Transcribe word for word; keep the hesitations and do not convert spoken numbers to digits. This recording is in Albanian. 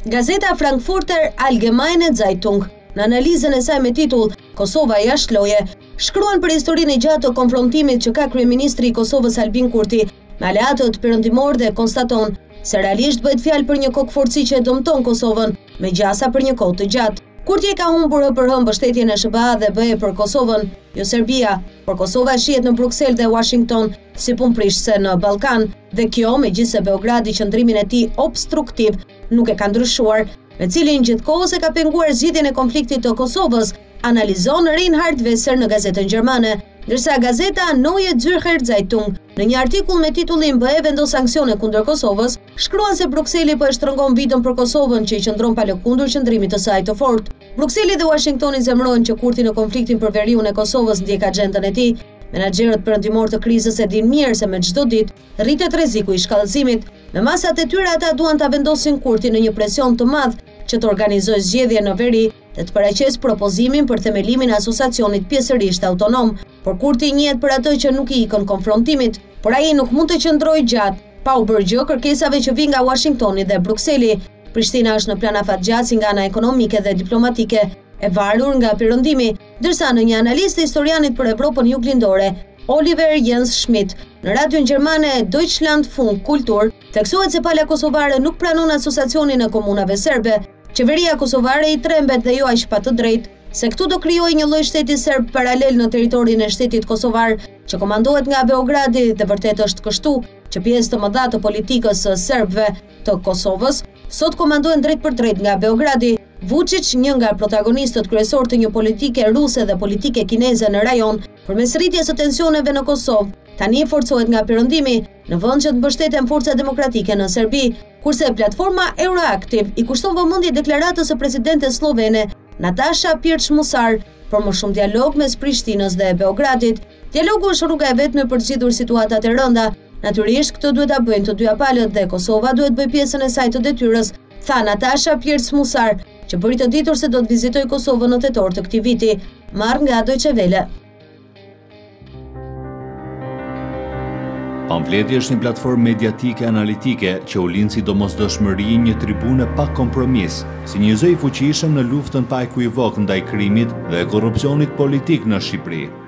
Gazeta Frankfurter Allgemeine Zeitung, në analizën e saj me titull Kosova jashtë loje, shkruan për historinë e gjatë të konfrontimit që ka kryeministri i Kosovës Albin Kurti me aleatët perëndimor dhe konstaton se realisht bëhet fjalë për një kokëforci që e dëmton Kosovën me gjasa për një kohë të gjatë. Kurti ka humbur hë për hë mbështetjen e S B A dhe B E për Kosovën, jo Serbia, por Kosova shihet në Bruksel dhe Washington si punëprishse në Ballkan, dhe kjo megjithse Beogradi qëndrimin e tij obstruktiv nuk e ka ndryshuar, me cilin gjithkohës e ka penguar zgjidhjen e konfliktit të Kosovës, analizon Reinhard Wesser në gazetën gjermane, ndërsa gazeta Neue Zürcher Zeitung në një artikull me titullin B E vendos sanksione kundër Kosovës, shkruan se Brukseli po e shtrëngon vitën për Kosovën që i qëndron palëkundur qëndrimit të saj të fortë. Brukseli dhe Washingtoni zemrojnë që Kurti në konfliktin për veriun e Kosovës ndjek agjendën e tij. Menaxherët perëndimor të krizës e dinë mirë se me çdo ditë rritet rreziku i shkallëzimit. Me masat e tyre ata duan ta vendosin Kurtin në një presion të madh që të organizojë zgjedhje në veri dhe të paraqesë propozimin për themelimin e asociacionit pjesërisht autonom, por Kurti njihet për atë që nuk i ikën konfrontimit, por ai nuk mund të qëndrojë gjatë pa u bërë gjë kërkesave që vijnë nga Washingtoni dhe Brukseli. Prishtina është në plan afatgjat si nga ana ekonomike dhe diplomatike, e varur nga perëndimi, ndërsa në një analizë të historianit për Evropën juglindore, Oliver Jens Schmidt, në radion gjermane Deutschlandfunk Kultur, theksohet se pala kosovare nuk pranon asociacionin e komunave serbe. Qeveria kosovare i trembet dhe jo aq pa të drejtë se këtu do krijojë një lloj shteti serb paralel në territorin e shtetit kosovar, që komandohet nga Beogradi, dhe vërtet është kështu që pjesë të mëdha të politikës së serbëve të Kosovës sot komandohen drejt për drejt nga Beogradi. Vučić, një nga protagonistët kryesor të një politike ruse dhe politike kineze në rajon, përmes rritjes së tensioneve në Kosovë, tani forcohet nga perëndimi në vend që të mbështeten forca demokratike në Serbi, kurse platforma Euroactiv i kushton vëmendje deklaratës së presidentes slovene Nataša Pirc-Musar për më shumë dialog mes Prishtinës dhe Beogradit. Dialogu është rruga e vetme për të zgjidhur situatat e rënda. Natyrisht këtë duhet ta bëjnë të dyja palët dhe Kosova duhet bëj pjesën e saj të detyrës, tha Nataša Pirc-Musar, që bëri të ditur se do të vizitoj Kosovën në tetor të këtij viti, marrë nga Deutsche Welle. Pamfleti është një platformë mediatike analitike që u lind si domosdoshmëri një tribune pa kompromis, si një zë i fuqishëm në luftën pa ekuivok ndaj krimit dhe korrupsionit politik në Shqipëri.